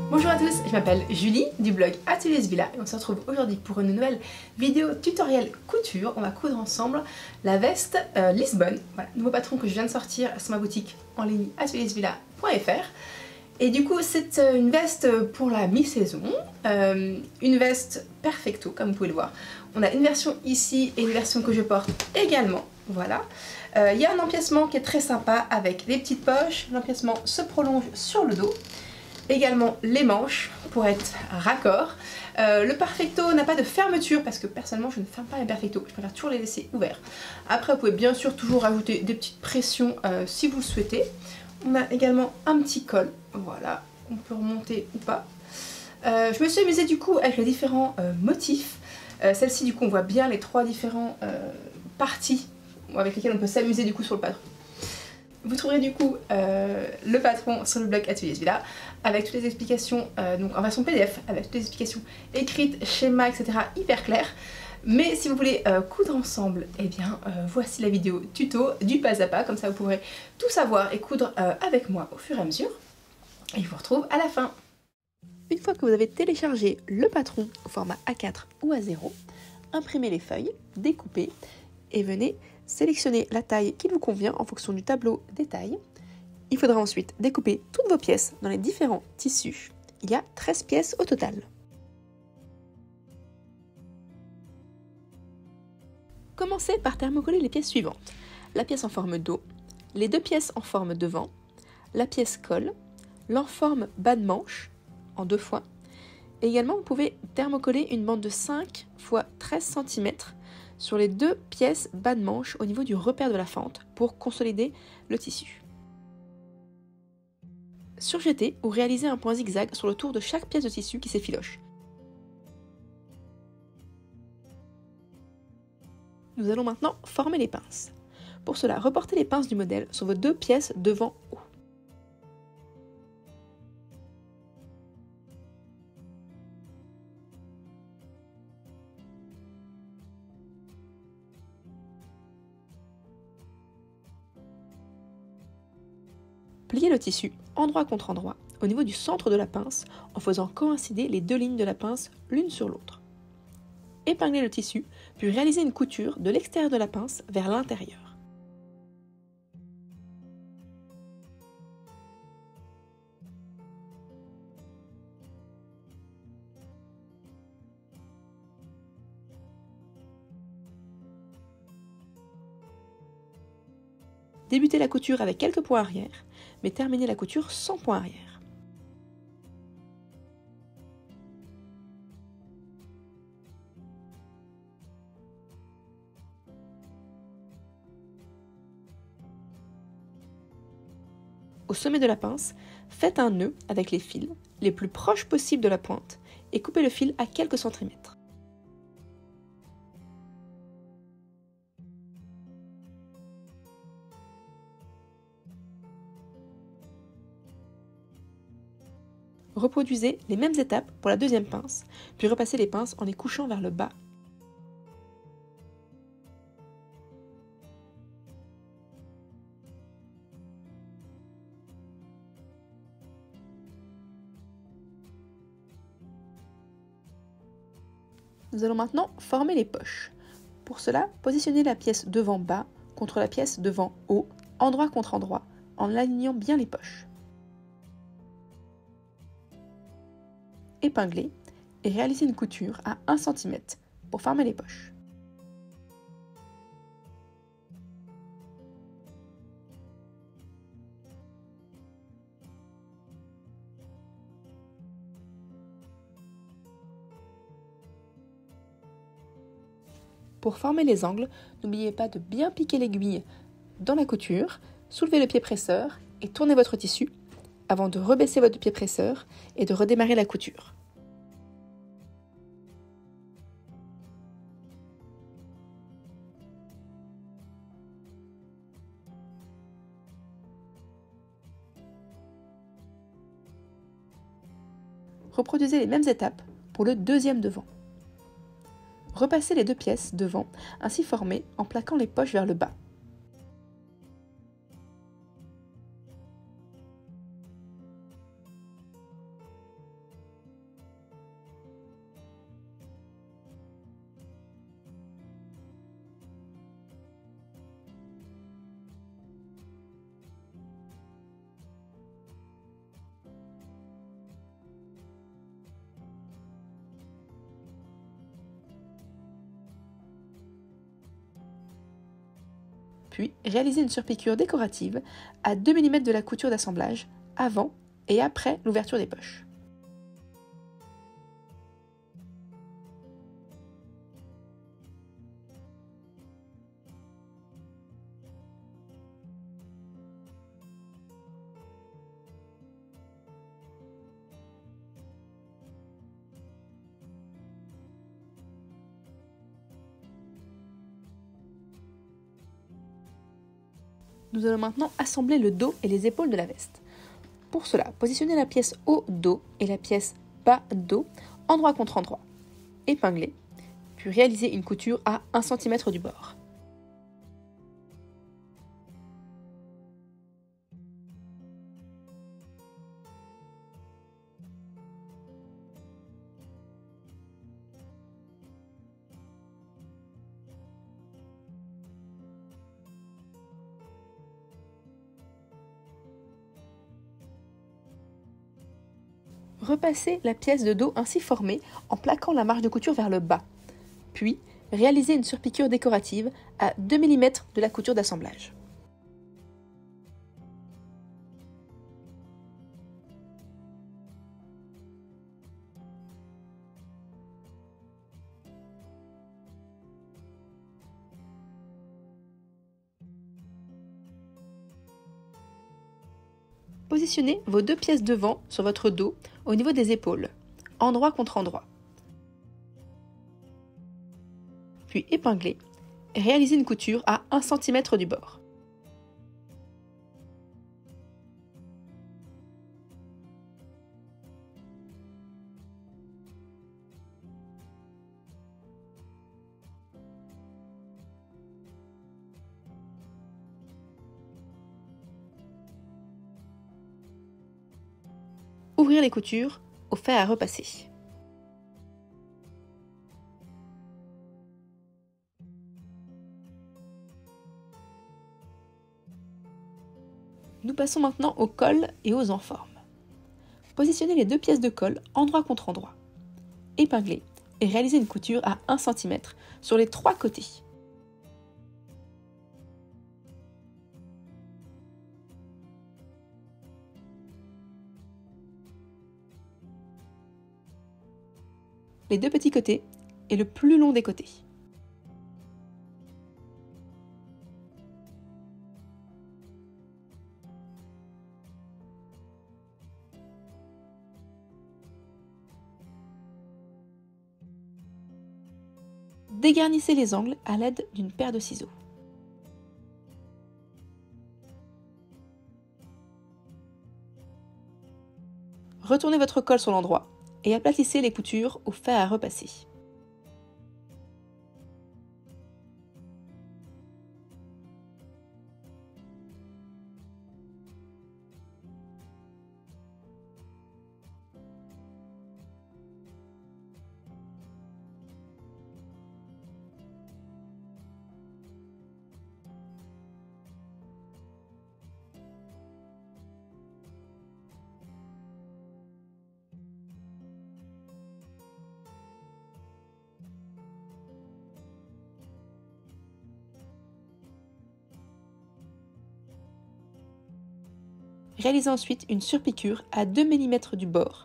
Bonjour à tous, je m'appelle Julie du blog Ateliers Villa et on se retrouve aujourd'hui pour une nouvelle vidéo tutoriel couture. On va coudre ensemble la veste Lisbonne, voilà, nouveau patron que je viens de sortir sur ma boutique en ligne ateliersvilla.fr. Et du coup c'est une veste pour la mi-saison, une veste perfecto comme vous pouvez le voir. On a une version ici et une version que je porte également, voilà. Il y a un empiècement qui est très sympa avec des petites poches, l'empiècement se prolonge sur le dos. Également les manches pour être raccord. Le perfecto n'a pas de fermeture parce que personnellement je ne ferme pas les perfecto, je préfère toujours les laisser ouverts. Après vous pouvez bien sûr toujours rajouter des petites pressions si vous le souhaitez. On a également un petit col, voilà, on peut remonter ou pas. Je me suis amusée du coup avec les différents motifs. Celle-ci du coup on voit bien les trois différents parties avec lesquelles on peut s'amuser du coup sur le patron. Vous trouverez du coup le patron sur le blog Ateliers Villa avec toutes les explications, donc en version PDF, avec toutes les explications écrites, schémas, etc. hyper claires. Mais si vous voulez coudre ensemble, eh bien voici la vidéo tuto du pas à pas, comme ça vous pourrez tout savoir et coudre avec moi au fur et à mesure. Et je vous retrouve à la fin. Une fois que vous avez téléchargé le patron au format A4 ou A0, imprimez les feuilles, découpez et venez sélectionnez la taille qui vous convient en fonction du tableau des tailles. Il faudra ensuite découper toutes vos pièces dans les différents tissus. Il y a 13 pièces au total. Commencez par thermocoller les pièces suivantes. La pièce en forme dos, les deux pièces en forme devant, la pièce col, l'enforme bas de manche en 2 fois. Et également, vous pouvez thermocoller une bande de 5 x 13 cm sur les deux pièces bas de manche au niveau du repère de la fente pour consolider le tissu. Surjetez ou réalisez un point zigzag sur le tour de chaque pièce de tissu qui s'effiloche. Nous allons maintenant former les pinces. Pour cela, reportez les pinces du modèle sur vos deux pièces devant haut. Pliez le tissu endroit contre endroit au niveau du centre de la pince en faisant coïncider les deux lignes de la pince l'une sur l'autre. Épinglez le tissu, puis réalisez une couture de l'extérieur de la pince vers l'intérieur. Débutez la couture avec quelques points arrière, mais terminez la couture sans point arrière. Au sommet de la pince, faites un nœud avec les fils les plus proches possibles de la pointe et coupez le fil à quelques centimètres. Reproduisez les mêmes étapes pour la deuxième pince, puis repassez les pinces en les couchant vers le bas. Nous allons maintenant former les poches. Pour cela, positionnez la pièce devant bas contre la pièce devant haut, endroit contre endroit, en alignant bien les poches. Épinglez et réalisez une couture à 1 cm pour former les poches. Pour former les angles, n'oubliez pas de bien piquer l'aiguille dans la couture, soulevez le pied presseur et tournez votre tissu avant de rebaisser votre pied presseur et de redémarrer la couture. Reproduisez les mêmes étapes pour le deuxième devant. Repassez les deux pièces devant, ainsi formées en plaquant les poches vers le bas. Puis, réalisez une surpiqûre décorative à 2 mm de la couture d'assemblage avant et après l'ouverture des poches. Nous allons maintenant assembler le dos et les épaules de la veste. Pour cela, positionnez la pièce haut dos et la pièce bas dos, endroit contre endroit. Épinglez, puis réalisez une couture à 1 cm du bord. Repassez la pièce de dos ainsi formée en plaquant la marge de couture vers le bas. Puis, réalisez une surpiqûre décorative à 2 mm de la couture d'assemblage. Positionnez vos 2 pièces devant sur votre dos au niveau des épaules, endroit contre endroit. Puis épinglez et réalisez une couture à 1 cm du bord. Ouvrir les coutures au fer à repasser. Nous passons maintenant au col et aux enformes. Positionnez les 2 pièces de colle endroit contre endroit. Épinglez et réalisez une couture à 1 cm sur les 3 côtés. Les 2 petits côtés et le plus long des côtés. Dégarnissez les angles à l'aide d'une paire de ciseaux. Retournez votre colle sur l'endroit et aplatissez les coutures au fer à repasser. Réalisez ensuite une surpiqûre à 2 mm du bord.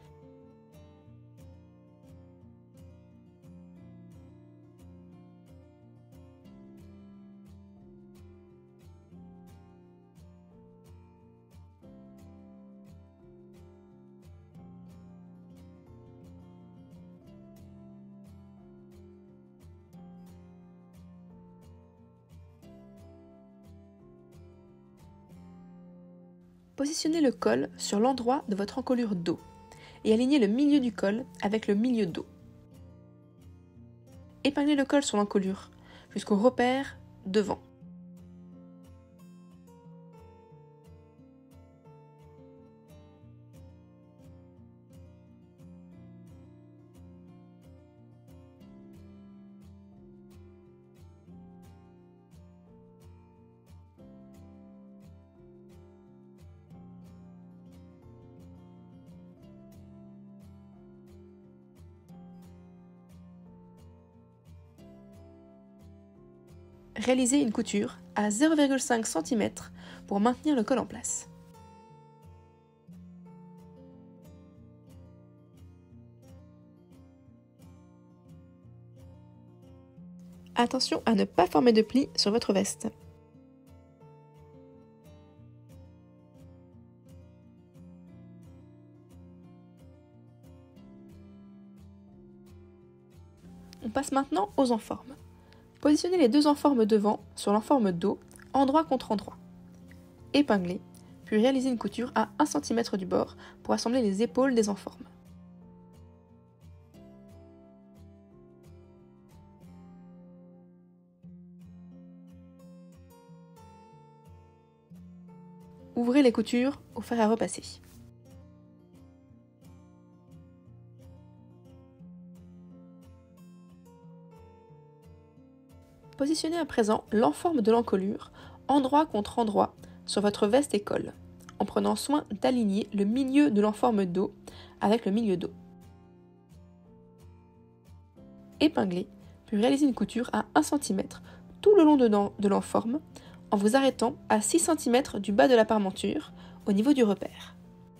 Positionnez le col sur l'endroit de votre encolure dos et alignez le milieu du col avec le milieu dos. Épinglez le col sur l'encolure jusqu'au repère devant. Réalisez une couture à 0,5 cm pour maintenir le col en place. Attention à ne pas former de plis sur votre veste. On passe maintenant aux enformes. Positionnez les deux enformes devant sur l'enforme dos, endroit contre endroit. Épinglez, puis réalisez une couture à 1 cm du bord pour assembler les épaules des enformes. Ouvrez les coutures au fer à repasser. Positionnez à présent l'enforme de l'encolure, endroit contre endroit, sur votre veste et col, en prenant soin d'aligner le milieu de l'enforme dos avec le milieu dos. Épinglez, puis réalisez une couture à 1 cm tout le long de l'enforme, en vous arrêtant à 6 cm du bas de la parmenture, au niveau du repère.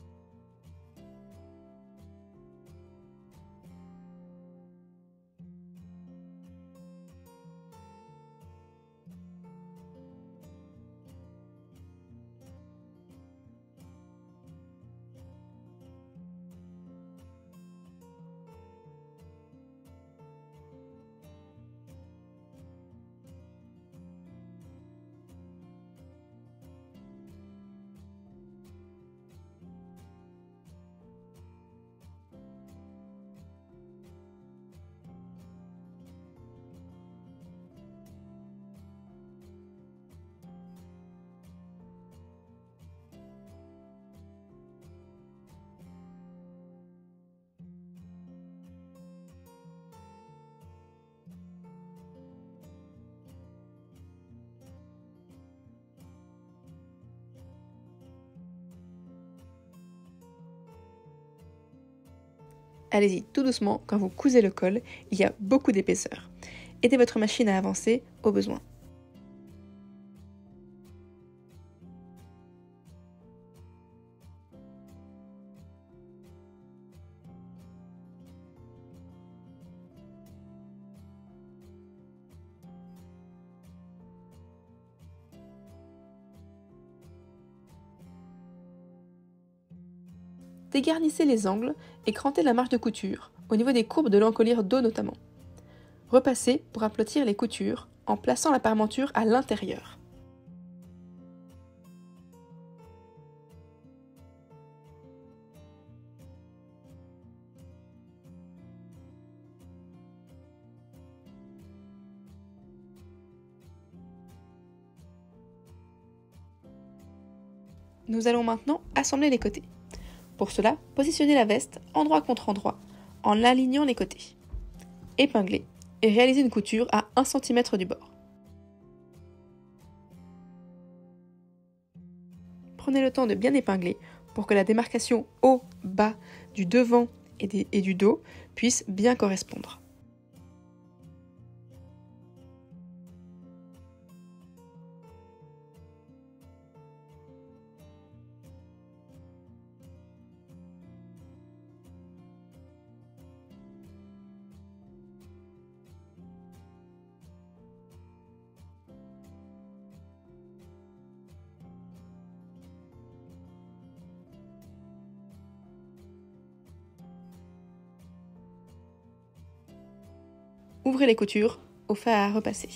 Allez-y tout doucement, quand vous cousez le col, il y a beaucoup d'épaisseur. Aidez votre machine à avancer au besoin. Dégarnissez les angles et crantez la marge de couture, au niveau des courbes de l'encolure dos notamment. Repassez pour aplatir les coutures en plaçant la parmenture à l'intérieur. Nous allons maintenant assembler les côtés. Pour cela, positionnez la veste endroit contre endroit, en alignant les côtés. Épinglez et réalisez une couture à 1 cm du bord. Prenez le temps de bien épingler pour que la démarcation haut-bas du devant et du dos puisse bien correspondre. Ouvrez les coutures au fer à repasser.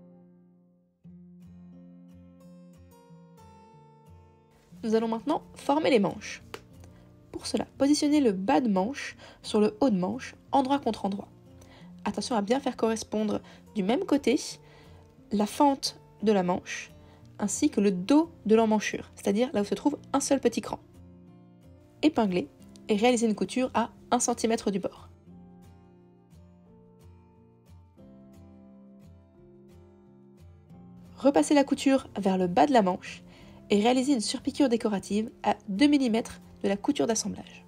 Nous allons maintenant former les manches. Pour cela, positionnez le bas de manche sur le haut de manche, endroit contre endroit. Attention à bien faire correspondre du même côté la fente de la manche ainsi que le dos de l'emmanchure, c'est-à-dire là où se trouve un seul petit cran. Épinglez et réalisez une couture à 1 cm du bord. Repassez la couture vers le bas de la manche et réalisez une surpiqûre décorative à 2 mm de la couture d'assemblage.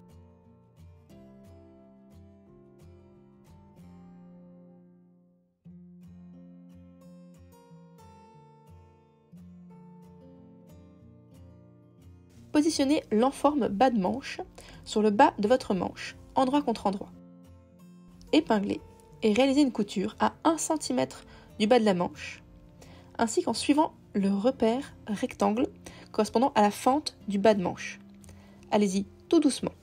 Positionnez l'enforme bas de manche sur le bas de votre manche, endroit contre endroit. Épinglez et réalisez une couture à 1 cm du bas de la manche, ainsi qu'en suivant le repère rectangle correspondant à la fente du bas de manche. Allez-y tout doucement.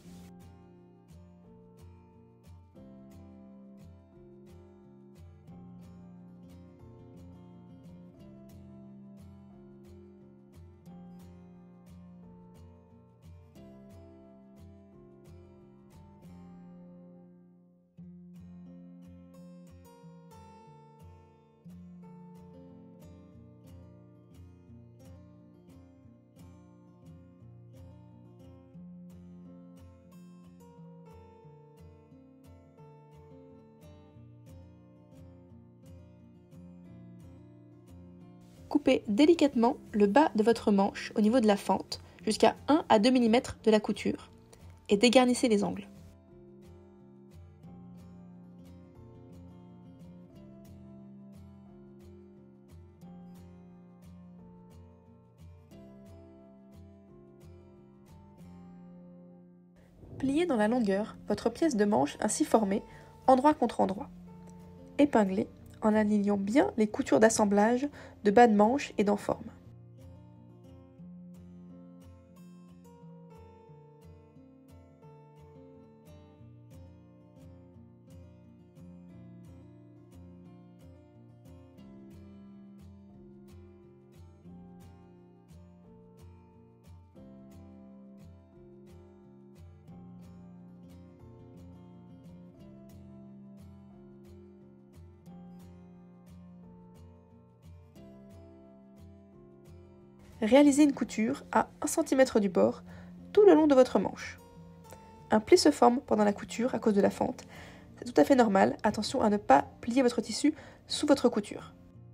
Coupez délicatement le bas de votre manche au niveau de la fente jusqu'à 1 à 2 mm de la couture et dégarnissez les angles. Pliez dans la longueur votre pièce de manche ainsi formée, endroit contre endroit. Épinglez en alignant bien les coutures d'assemblage de bas de manche et d'enforme. Réalisez une couture à 1 cm du bord tout le long de votre manche. Un pli se forme pendant la couture à cause de la fente. C'est tout à fait normal, attention à ne pas plier votre tissu sous votre couture.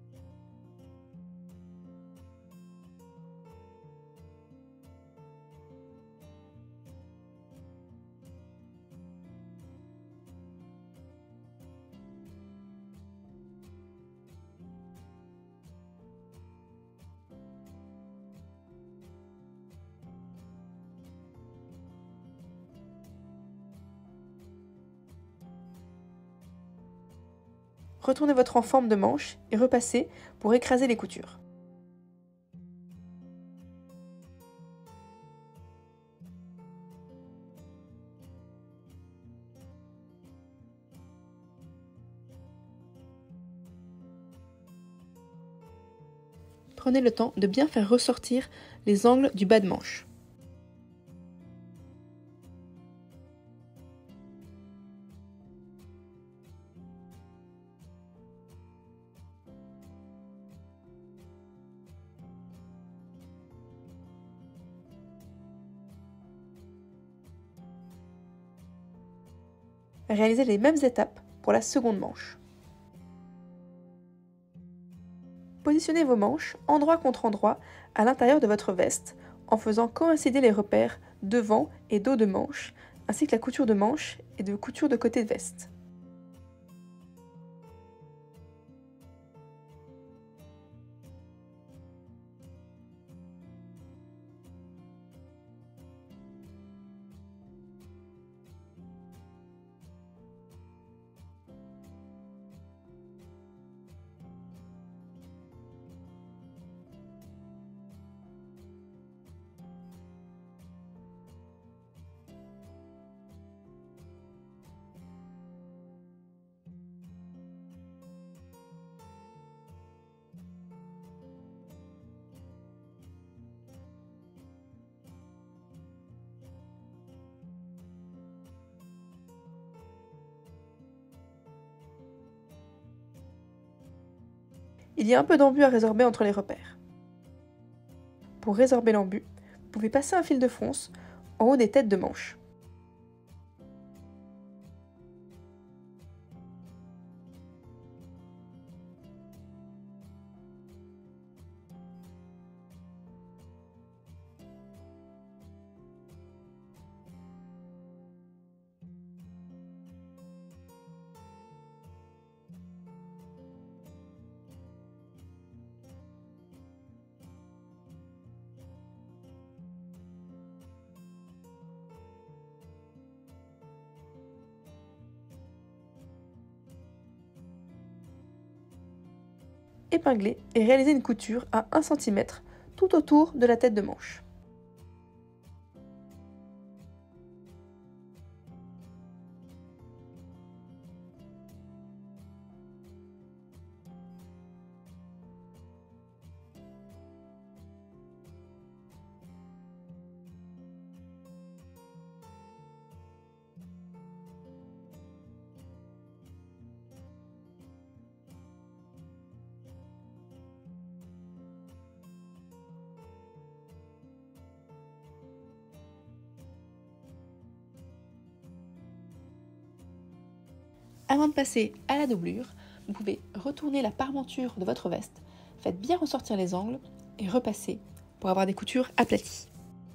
Retournez votre enforme de manche et repassez pour écraser les coutures. Prenez le temps de bien faire ressortir les angles du bas de manche. Réalisez les mêmes étapes pour la seconde manche. Positionnez vos manches endroit contre endroit à l'intérieur de votre veste en faisant coïncider les repères devant et dos de manche, ainsi que la couture de manche et de couture de côté de veste. Il y a un peu d'embu à résorber entre les repères. Pour résorber l'embu, vous pouvez passer un fil de fronce en haut des têtes de manche. épingler et réaliser une couture à 1 cm tout autour de la tête de manche. Avant de passer à la doublure, vous pouvez retourner la parmenture de votre veste, faites bien ressortir les angles et repasser pour avoir des coutures aplaties.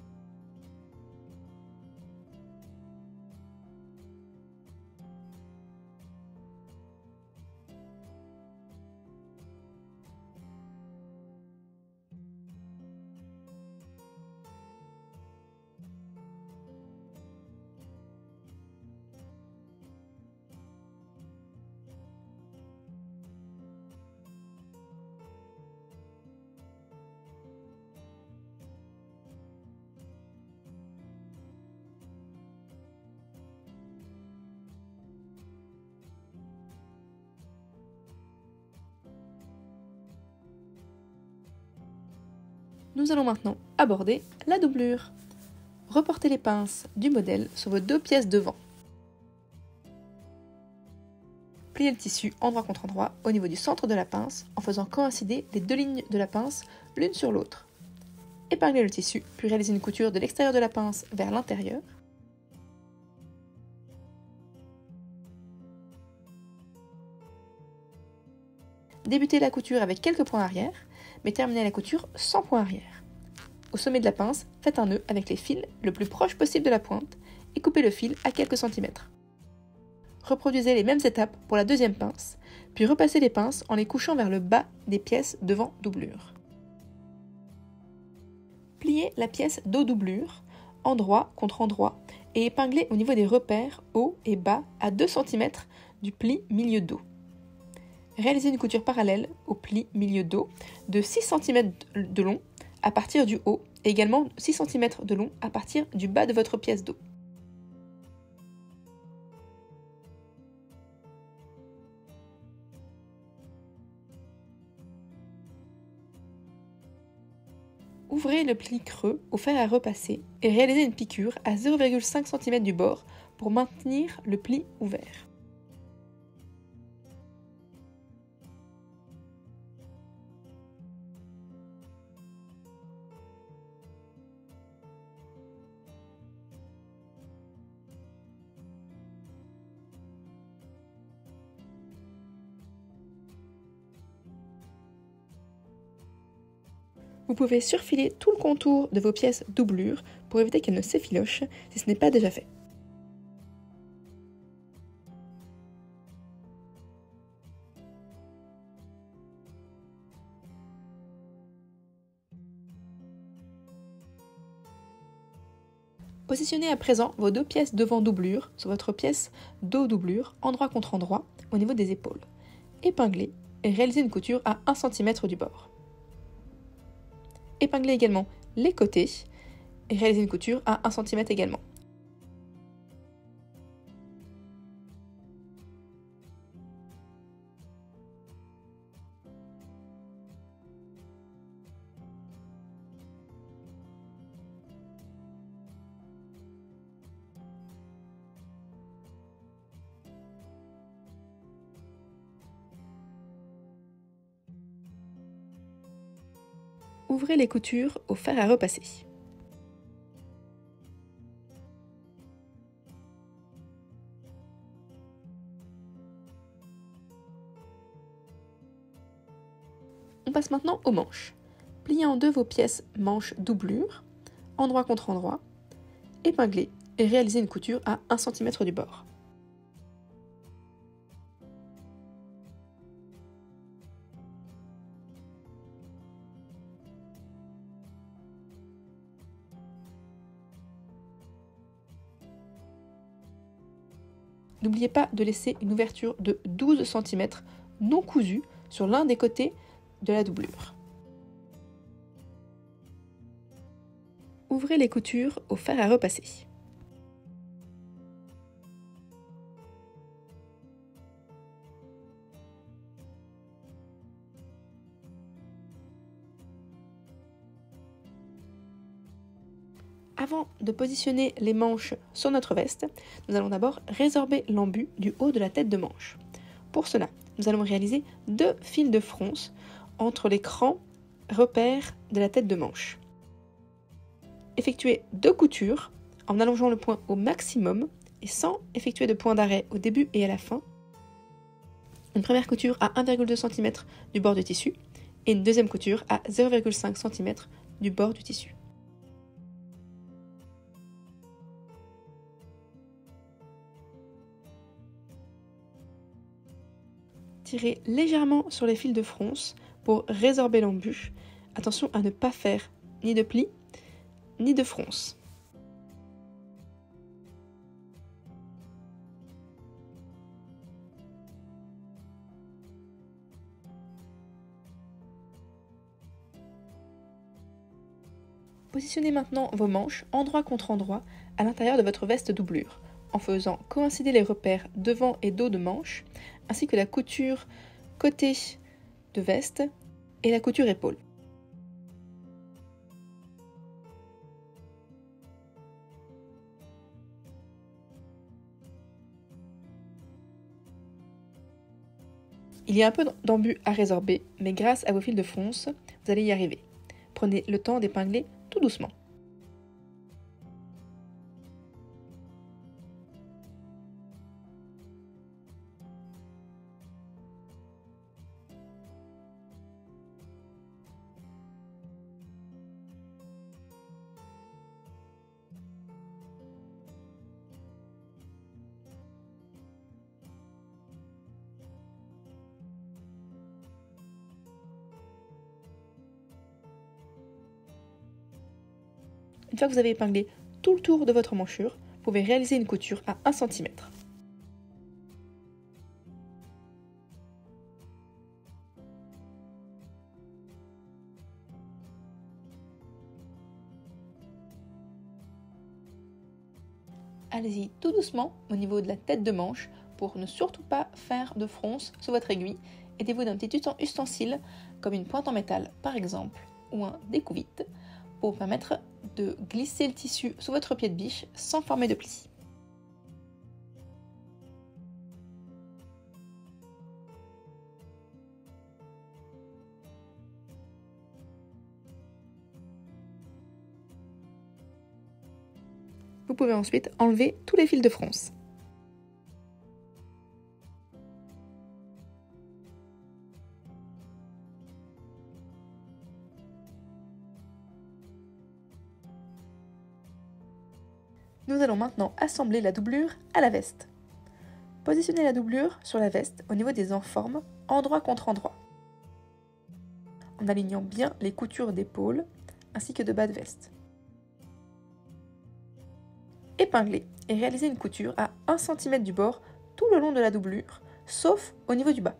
Nous allons maintenant aborder la doublure. Reportez les pinces du modèle sur vos 2 pièces devant. Pliez le tissu endroit contre endroit au niveau du centre de la pince en faisant coïncider les 2 lignes de la pince l'une sur l'autre. Épinglez le tissu, puis réalisez une couture de l'extérieur de la pince vers l'intérieur. Débutez la couture avec quelques points arrière, mais terminez la couture sans point arrière. Au sommet de la pince, faites un nœud avec les fils le plus proche possible de la pointe et coupez le fil à quelques centimètres. Reproduisez les mêmes étapes pour la deuxième pince, puis repassez les pinces en les couchant vers le bas des pièces devant doublure. Pliez la pièce dos doublure, endroit contre endroit, et épinglez au niveau des repères haut et bas à 2 cm du pli milieu dos. Réalisez une couture parallèle au pli milieu dos de 6 cm de long à partir du haut et également 6 cm de long à partir du bas de votre pièce dos. Ouvrez le pli creux au fer à repasser et réalisez une piqûre à 0,5 cm du bord pour maintenir le pli ouvert. Vous pouvez surfiler tout le contour de vos pièces doublure pour éviter qu'elles ne s'effilochent si ce n'est pas déjà fait. Positionnez à présent vos 2 pièces devant doublure sur votre pièce dos doublure, endroit contre endroit, au niveau des épaules. Épinglez et réalisez une couture à 1 cm du bord. Épinglez également les côtés et réalisez une couture à 1 cm également. Ouvrez les coutures au fer à repasser. On passe maintenant aux manches. Pliez en deux vos pièces manches doublure, endroit contre endroit, épinglez et réalisez une couture à 1 cm du bord. N'oubliez pas de laisser une ouverture de 12 cm non cousue sur l'un des côtés de la doublure. Ouvrez les coutures au fer à repasser. Avant de positionner les manches sur notre veste, nous allons d'abord résorber l'embut du haut de la tête de manche. Pour cela, nous allons réaliser 2 fils de fronce entre les crans repères de la tête de manche. Effectuez 2 coutures en allongeant le point au maximum et sans effectuer de point d'arrêt au début et à la fin. Une première couture à 1,2 cm du bord du tissu et une deuxième couture à 0,5 cm du bord du tissu. Tirez légèrement sur les fils de fronce pour résorber l'embut. Attention à ne pas faire ni de plis ni de fronce. Positionnez maintenant vos manches endroit contre endroit à l'intérieur de votre veste doublure, en faisant coïncider les repères devant et dos de manche, ainsi que la couture côté de veste et la couture épaule. Il y a un peu d'embut à résorber, mais grâce à vos fils de fronce, vous allez y arriver. Prenez le temps d'épingler tout doucement. Une fois que vous avez épinglé tout le tour de votre manchure, vous pouvez réaliser une couture à 1 cm. Allez-y tout doucement au niveau de la tête de manche pour ne surtout pas faire de fronce sous votre aiguille. Aidez-vous d'un petit ustensile comme une pointe en métal par exemple ou un découvite pour permettre de glisser le tissu sous votre pied de biche sans former de plis. Vous pouvez ensuite enlever tous les fils de fronce. Nous allons maintenant assembler la doublure à la veste. Positionnez la doublure sur la veste au niveau des enformes, endroit contre endroit, en alignant bien les coutures d'épaule ainsi que de bas de veste. Épinglez et réalisez une couture à 1 cm du bord tout le long de la doublure, sauf au niveau du bas.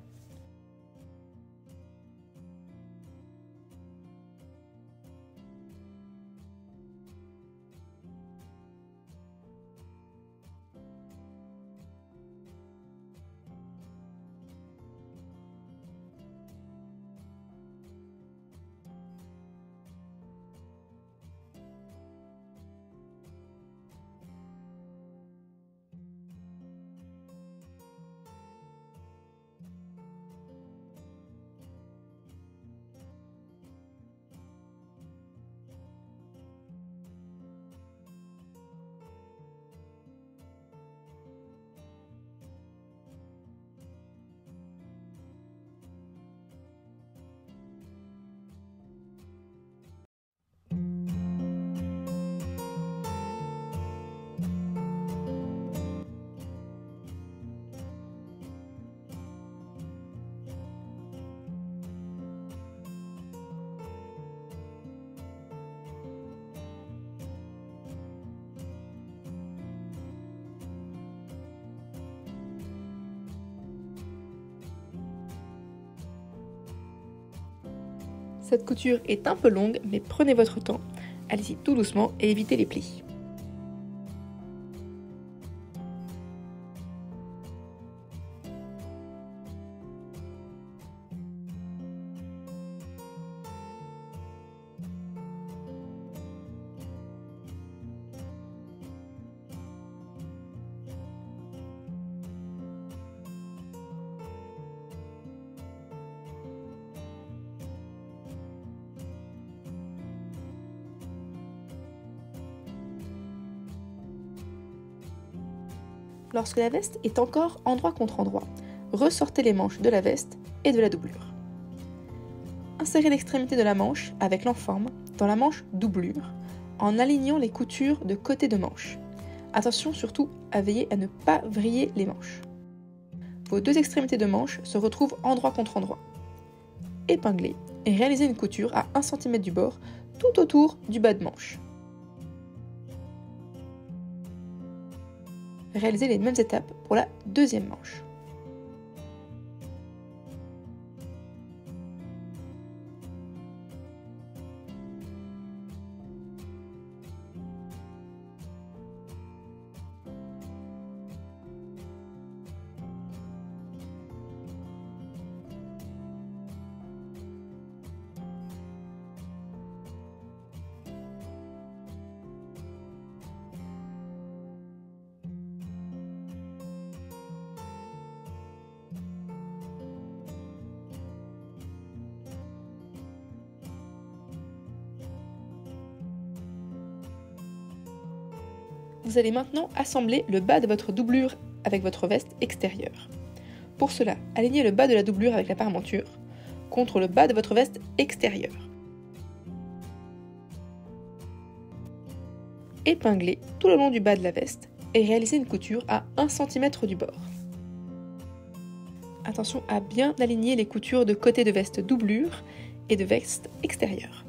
Cette couture est un peu longue, mais prenez votre temps. Allez-y tout doucement et évitez les plis. Lorsque la veste est encore endroit contre endroit, ressortez les manches de la veste et de la doublure. Insérez l'extrémité de la manche avec l'enforme dans la manche doublure en alignant les coutures de côté de manche. Attention surtout à veiller à ne pas vriller les manches. Vos deux extrémités de manche se retrouvent endroit contre endroit. Épinglez et réalisez une couture à 1 cm du bord tout autour du bas de manche. Réalisez les mêmes étapes pour la deuxième manche. Vous allez maintenant assembler le bas de votre doublure avec votre veste extérieure. Pour cela, alignez le bas de la doublure avec la parmenture contre le bas de votre veste extérieure. Épinglez tout le long du bas de la veste et réalisez une couture à 1 cm du bord. Attention à bien aligner les coutures de côté de veste doublure et de veste extérieure.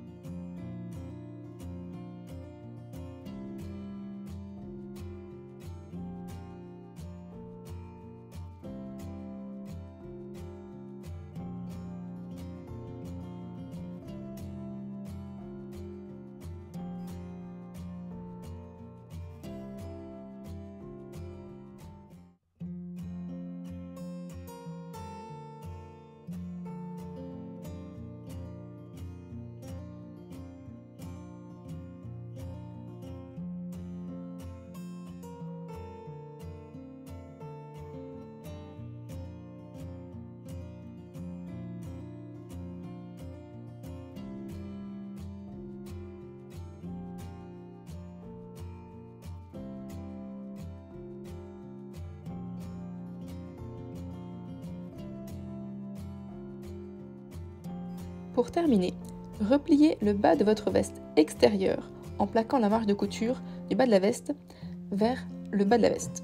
Pour terminer, repliez le bas de votre veste extérieure en plaquant la marge de couture du bas de la veste vers le bas de la veste.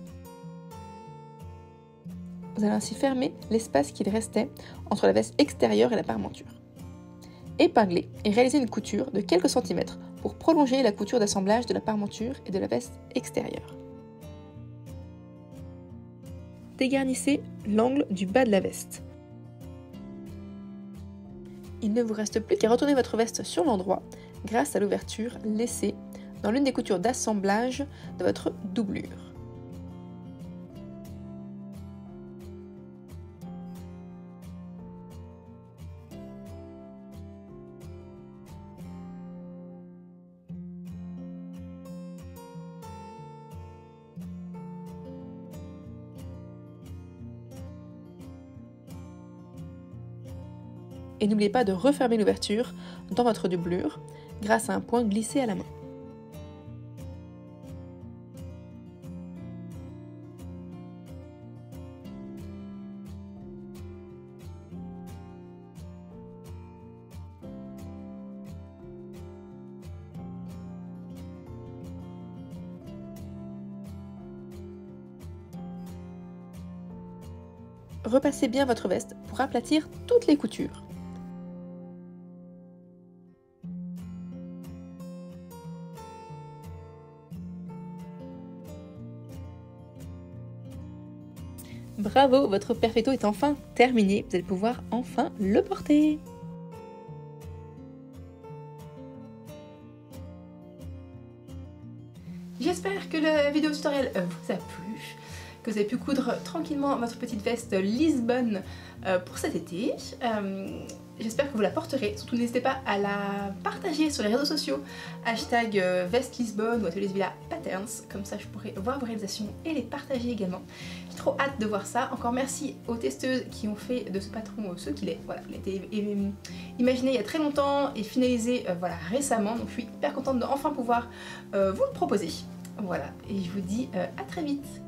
Vous allez ainsi fermer l'espace qu'il restait entre la veste extérieure et la parmenture. Épinglez et réalisez une couture de quelques centimètres pour prolonger la couture d'assemblage de la parmenture et de la veste extérieure. Dégarnissez l'angle du bas de la veste. Il ne vous reste plus qu'à retourner votre veste sur l'endroit grâce à l'ouverture laissée dans l'une des coutures d'assemblage de votre doublure. Et n'oubliez pas de refermer l'ouverture dans votre doublure grâce à un point glissé à la main. Repassez bien votre veste pour aplatir toutes les coutures. Bravo, votre perfecto est enfin terminé, vous allez pouvoir enfin le porter. tutoriel vous a plu, que vous avez pu coudre tranquillement votre petite veste Lisbonne pour cet été. J'espère que vous la porterez, surtout n'hésitez pas à la partager sur les réseaux sociaux, hashtag veste Lisbonne ou Atelier Villa Patterns, comme ça je pourrai voir vos réalisations et les partager également. J'ai trop hâte de voir ça. Encore merci aux testeuses qui ont fait de ce patron ce qu'il est. Voilà, il a été imaginé il y a très longtemps et finalisé voilà, récemment, donc je suis hyper contente de enfin pouvoir vous le proposer. Voilà, et je vous dis à très vite.